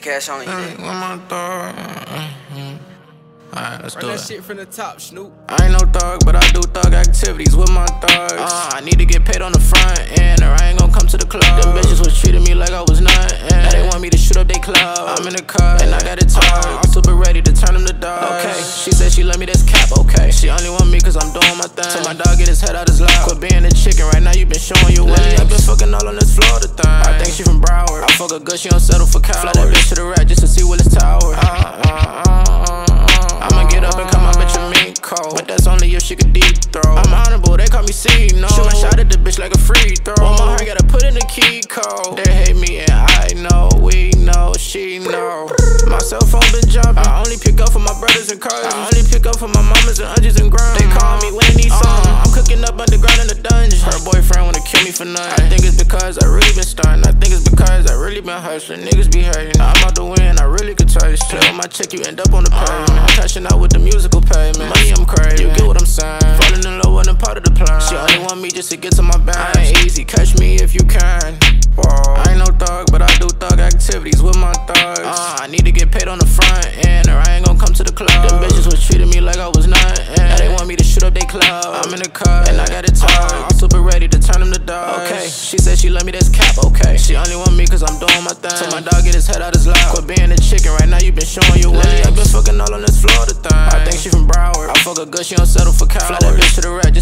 cash on you. With my thug. Alright, let's do Run it. that shit from the top, Snoop. I ain't no thug, but I do thug activities with my thugs. I need to get paid on the front end, or I ain't gon' come to the club. Them bitches was treating me like I was nothing. Now they want me to shoot up they club. I'm in the cut, and I got it tucked. I'm super ready to turn them to dogs. Okay, she said she let me, that's cap, okay. She only want me cause I'm doing my thing. So my dog get his head out his lap. Quit being a chicken, right now you been showing your way. I been fucking all on this Florida thing. I think she from Broward. I fuck her good, she don't settle for cowards. Fly that bitch to the rack just to see Willis Tower. I'ma get up and come up at your mean cold, but that's only if she could deep throw. I'm honorable, they call me C-No. Shoot my shot at the bitch like a free throw. On my heart, gotta put in the key code. They hate me and I know, we know, she know. My cell phone been jumping. I only pick up for my brothers and cousins. I only pick up for my mamas and aunties and grandmas. They call me when they need something. I'm cooking up underground in the dungeon. Her boyfriend wanna kill me for nothing. I think it's because I really been stunting. I think it's because I really been hustling. Niggas be hating. I'm out to win, I really could tell you. Play with my check, you end up on the pavement. I'm cashing out with the musical payment. Money, I'm crazy. You get what I'm saying? Falling in love wasn't part of the plan. She only want me just to get to my band. I ain't easy, catch me if you can. Whoa. I ain't no thug, but I do thug activities with my thugs. I need to get paid on the front end, or I ain't gon' come to the club. Them bitches was treating me like I was nothing. Now they want me to shoot up they club. I'm in the cut, and I got it tucked. I'm super ready to turn them to dogs. Okay, she said she let me, that's cap, okay. She only want me cause I'm doing my thing. So my dog get his head out his lap. Quit being a chicken, right now you been showing your way. I been fucking all on this Florida thing. I think she from Broward. I fuck her good, she don't settle for cowards. Fly that bitch to the rack